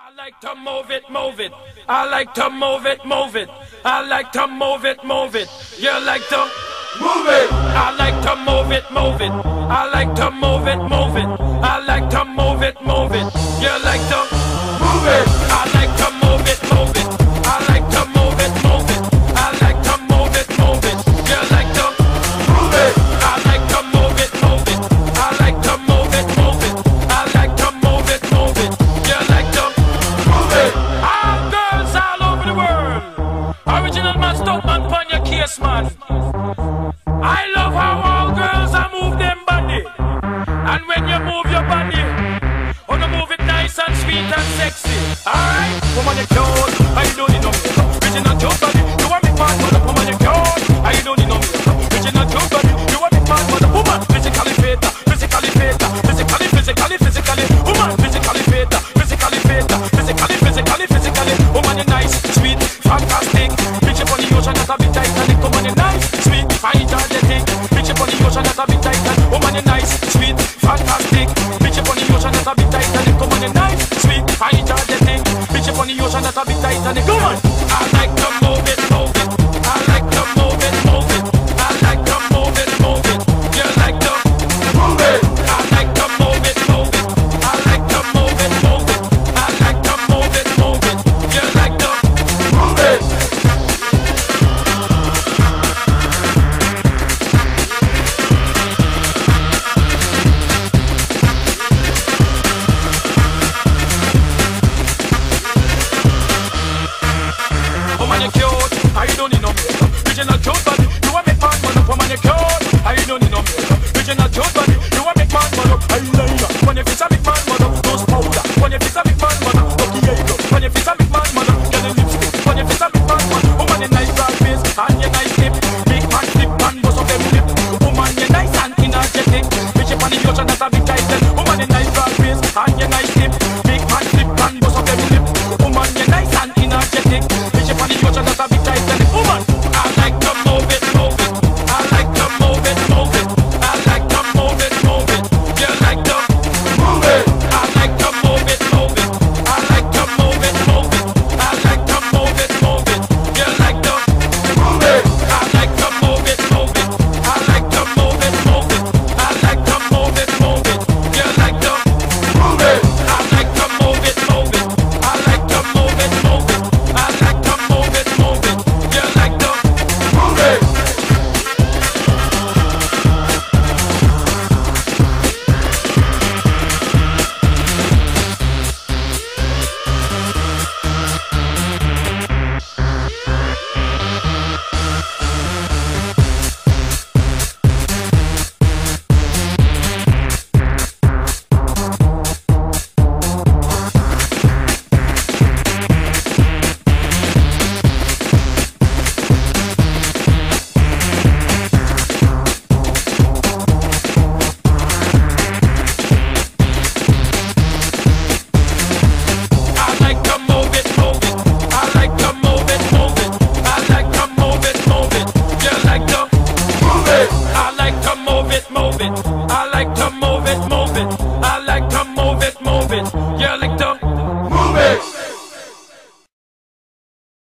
I like to move it, move it. I like to move it, move it. I like to move it, move it. You like to move it. I like to move it, move it. I like to move it, move it. I like to move it, move it. You like to move it. I like to move it, move it. I like to move it, move it. I like to move it, move it. You like to move it. I like to move it, move it. I like to move it, move it. I like to move it, move it. You like to move it. All girls all over the world. Original man, stunt man, pon your case, man. I love how all girls are move them body. And when you move your body, you move it nice and sweet and sexy. Alright? Woman, you cute. I don't need no makeup. Original cute body. You want me mad, mother. Woman, you cute. I don't need no makeup. Original cute body. You want me mad, mother. Woman, physically fit. Physically fit. Physically. Woman, physically fit. Physically fit. Physically. Woman, you nice, sweet, fantastic. Bitch up on the ocean, that's a bit Titanic. Woman, you nice, sweet, fine, energetic. Bitch up on the ocean, that's a bit Titanic. Woman, you nice, sweet, fantastic. Bitch up on the ocean, that's a bit Titanic. Woman, you nice, sweet, fine, energetic. Bitch up on the ocean, that's a bit Titanic. Come on, I like to move it, move it. I like to move it, move it. I like to move it, move it. You like to move it. I like to move it, move it. I like to move it, move it. I like to move it, move it. You like to move it. Woman, you cute. I don't need no makeup. Original cute body. You want me man, man up. Woman, you cute. I don't need no makeup. Original cute body. You want me man, man up. Eyeliner. When you fix a big man, man up. Nose powder. When you fix a big man, man up. Lucky eyebrow. When you fix a big man, man up. Get a lipstick. When you fix a big man, man up. Woman, you nice broad face and you nice lip. Big man flip and bust up them lip. Woman, you nice and energetic. Bitch up on the ocean, that's a big title. Woman, you nice broad face and you nice lip.